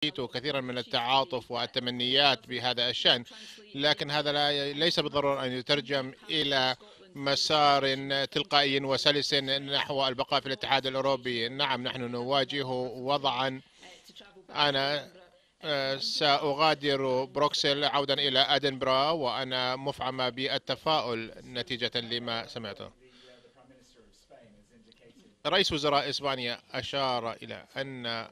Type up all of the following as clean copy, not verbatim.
كثيرا من التعاطف والتمنيات بهذا الشأن، لكن هذا ليس بالضرورة أن يترجم إلى مسار تلقائي وسلس نحو البقاء في الاتحاد الأوروبي. نعم، نحن نواجه وضعا. أنا سأغادر بروكسل عودا إلى أدنبرا، وأنا مفعمة بالتفاؤل نتيجة لما سمعته. رئيس وزراء إسبانيا أشار إلى أن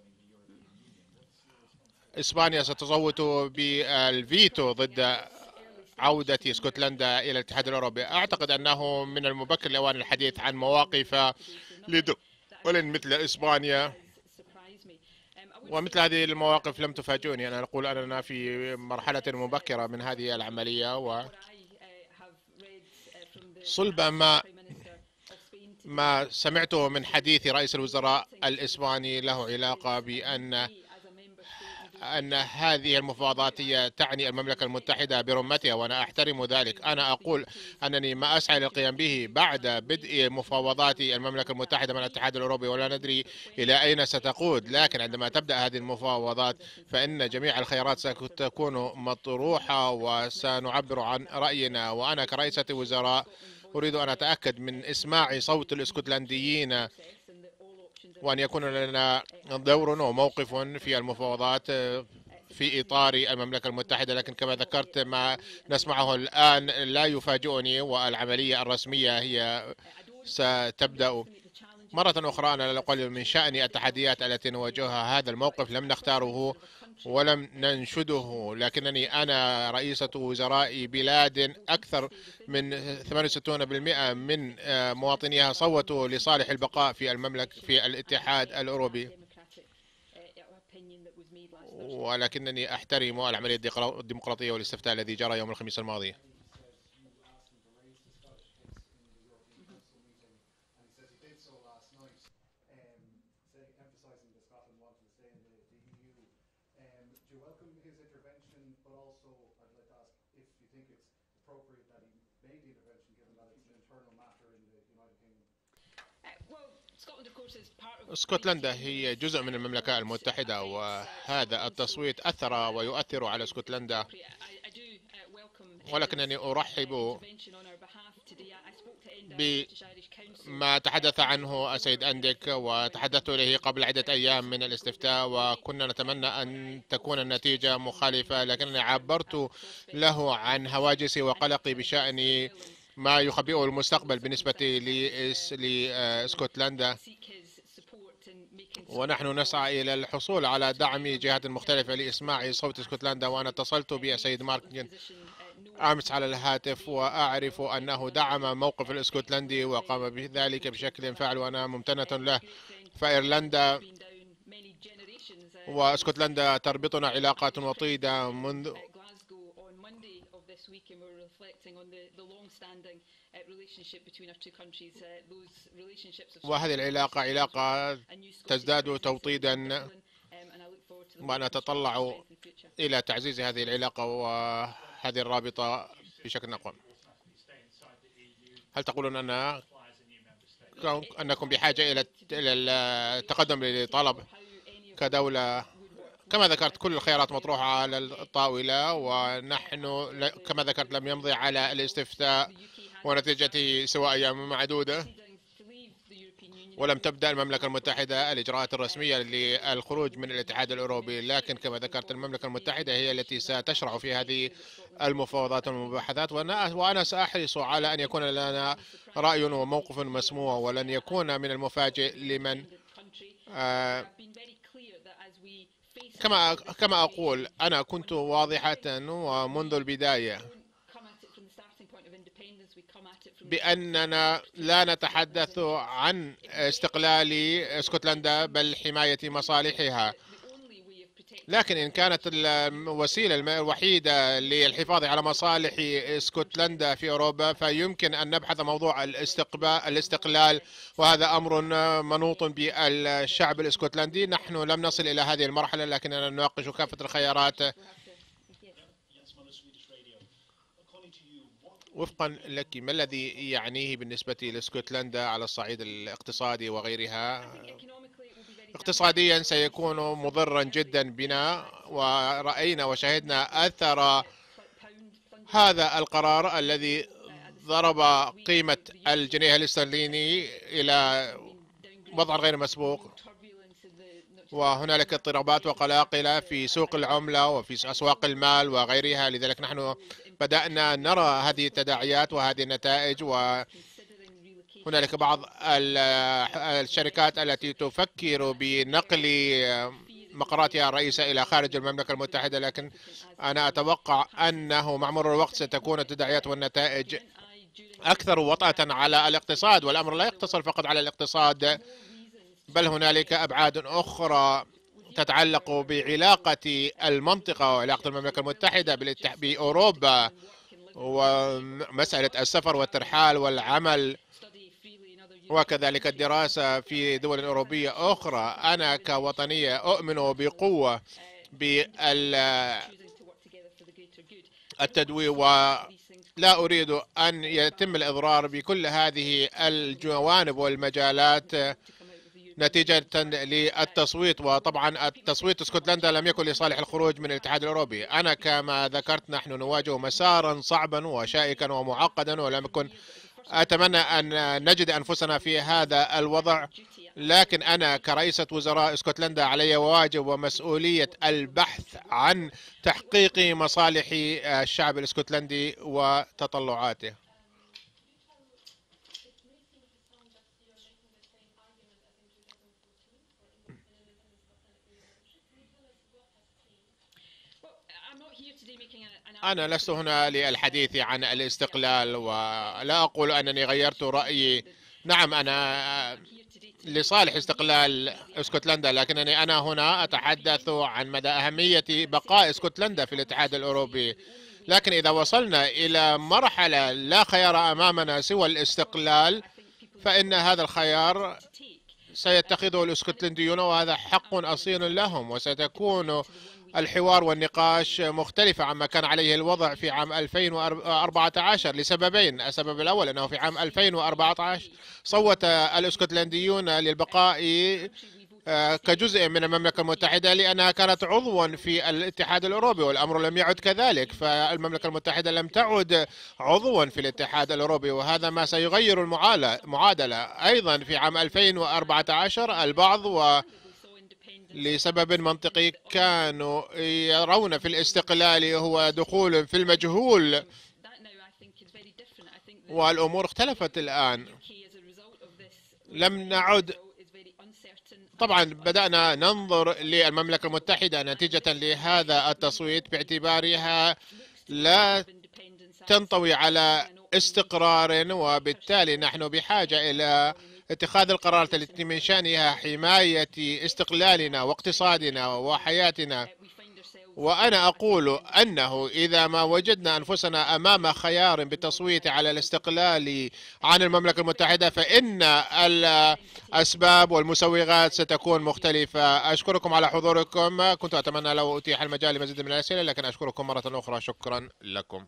إسبانيا ستصوت بالفيتو ضد عودة اسكتلندا إلى الاتحاد الأوروبي. أعتقد أنه من المبكر لأوان الحديث عن مواقف لدول مثل إسبانيا، ومثل هذه المواقف لم تفاجئني. أنا أقول أننا في مرحلة مبكرة من هذه العملية، وصلب ما سمعته من حديث رئيس الوزراء الإسباني له علاقة بأن هذه المفاوضات هي تعني المملكة المتحدة برمتها، وأنا أحترم ذلك. أنا أقول أنني ما أسعى للقيام به بعد بدء مفاوضات المملكة المتحدة مع الاتحاد الأوروبي، ولا ندري إلى أين ستقود. لكن عندما تبدأ هذه المفاوضات فإن جميع الخيارات ستكون مطروحة وسنعبر عن رأينا. وأنا كرئيسة وزراء أريد أن أتأكد من إسماع صوت الاسكتلنديين، وأن يكون لنا دور وموقف في المفاوضات في إطار المملكة المتحدة. لكن كما ذكرت، ما نسمعه الآن لا يفاجئني، والعملية الرسمية هي ستبدأ مرة أخرى. أنا لا أقلل من شأن التحديات التي نواجهها. هذا الموقف لم نختاره ولم ننشده، لكنني أنا رئيسة وزراء بلاد أكثر من 68% من مواطنيها صوتوا لصالح البقاء في المملكة في الاتحاد الأوروبي، ولكنني أحترم العملية الديمقراطية والاستفتاء الذي جرى يوم الخميس الماضي. اسكتلندا هي جزء من المملكة المتحدة، وهذا التصويت أثر ويؤثر على اسكتلندا، ولكنني أرحب بما تحدث عنه السيد أنديك، وتحدثت إليه قبل عدة أيام من الاستفتاء، وكنا نتمنى أن تكون النتيجة مخالفة، لكنني عبرت له عن هواجسي وقلقي بشأن ما يخبئه المستقبل بالنسبة لاسكتلندا، ونحن نسعى إلى الحصول على دعم جهات مختلفة لإسماع صوت اسكتلندا. وأنا اتصلت بالسيد مارك أمس على الهاتف، وأعرف أنه دعم موقف الاسكتلندي وقام بذلك بشكل فعال، وأنا ممتنة له. فإيرلندا واسكتلندا تربطنا علاقات وطيدة منذ وهذه العلاقة علاقة تزداد توطيدا، ونتطلع إلى تعزيز هذه العلاقة وهذه الرابطة بشكل أقوى. هل تقولون أنكم بحاجة إلى التقدم لطلب كدولة؟ كما ذكرت، كل الخيارات مطروحة على الطاولة، ونحن كما ذكرت لم يمضي على الاستفتاء ونتيجته سوى أيام معدودة، ولم تبدأ المملكة المتحدة الإجراءات الرسمية للخروج من الاتحاد الأوروبي. لكن كما ذكرت، المملكة المتحدة هي التي ستشرع في هذه المفاوضات والمباحثات، وأنا سأحرص على أن يكون لنا رأي وموقف مسموع، ولن يكون من المفاجئ لمن كما أقول، أنا كنت واضحة ومنذ البداية بأننا لا نتحدث عن استقلال اسكتلندا بل حماية مصالحها. لكن إن كانت الوسيلة الوحيدة للحفاظ على مصالح اسكتلندا في أوروبا، فيمكن أن نبحث موضوع الاستقلال، وهذا أمر منوط بالشعب الاسكتلندي. نحن لم نصل إلى هذه المرحلة، لكننا نناقش كافة الخيارات وفقا لك. ما الذي يعنيه بالنسبة لاسكتلندا على الصعيد الاقتصادي وغيرها؟ اقتصاديا سيكون مضرا جدا بنا، ورأينا وشهدنا أثر هذا القرار الذي ضرب قيمة الجنيه الاسترليني إلى وضع غير مسبوق، وهنالك اضطرابات وقلاقل في سوق العملة وفي أسواق المال وغيرها. لذلك نحن بدأنا نرى هذه التداعيات وهذه النتائج، وهنالك بعض الشركات التي تفكر بنقل مقراتها الرئيسة إلى خارج المملكة المتحدة، لكن أنا أتوقع أنه مع مرور الوقت ستكون التداعيات والنتائج أكثر وطأة على الاقتصاد. والأمر لا يقتصر فقط على الاقتصاد، بل هنالك أبعاد أخرى تتعلق بعلاقة المنطقة وعلاقة المملكة المتحدة بأوروبا، ومسألة السفر والترحال والعمل، وكذلك الدراسة في دول أوروبية أخرى. أنا كوطنية أؤمن بقوة بالتدوير، ولا أريد أن يتم الإضرار بكل هذه الجوانب والمجالات نتيجة للتصويت. وطبعا التصويت اسكتلندا لم يكن لصالح الخروج من الاتحاد الأوروبي. أنا كما ذكرت نحن نواجه مسارا صعبا وشائكا ومعقدا، ولم يكن أتمنى أن نجد أنفسنا في هذا الوضع، لكن أنا كرئيسة وزراء اسكتلندا علي واجب ومسؤولية البحث عن تحقيق مصالح الشعب الاسكتلندي وتطلعاته. أنا لست هنا للحديث عن الاستقلال، ولا أقول أنني غيرت رأيي. نعم، أنا لصالح استقلال اسكتلندا، لكنني أنا هنا أتحدث عن مدى أهمية بقاء اسكتلندا في الاتحاد الأوروبي. لكن إذا وصلنا إلى مرحلة لا خيار أمامنا سوى الاستقلال، فإن هذا الخيار سيتخذه الاسكتلنديون، وهذا حق أصيل لهم، وستكون الحوار والنقاش مختلفة عما كان عليه الوضع في عام 2014 لسببين. السبب الأول أنه في عام 2014 صوت الاسكتلنديون للبقاء كجزء من المملكة المتحدة لأنها كانت عضوا في الاتحاد الأوروبي، والأمر لم يعد كذلك، فالمملكة المتحدة لم تعد عضوا في الاتحاد الأوروبي، وهذا ما سيغير المعادلة. أيضا في عام 2014 البعض لسبب منطقي كانوا يرون في الاستقلال هو دخول في المجهول، والأمور اختلفت الآن. لم نعد طبعا بدأنا ننظر للمملكة المتحدة نتيجة لهذا التصويت باعتبارها لا تنطوي على استقرار، وبالتالي نحن بحاجة إلى اتخاذ القرارات التي من شأنها حماية استقلالنا واقتصادنا وحياتنا. وأنا أقول أنه إذا ما وجدنا أنفسنا أمام خيار بالتصويت على الاستقلال عن المملكة المتحدة، فإن الأسباب والمسوغات ستكون مختلفة. أشكركم على حضوركم. كنت أتمنى لو أتيح المجال لمزيد من الأسئلة، لكن أشكركم مرة أخرى. شكرا لكم.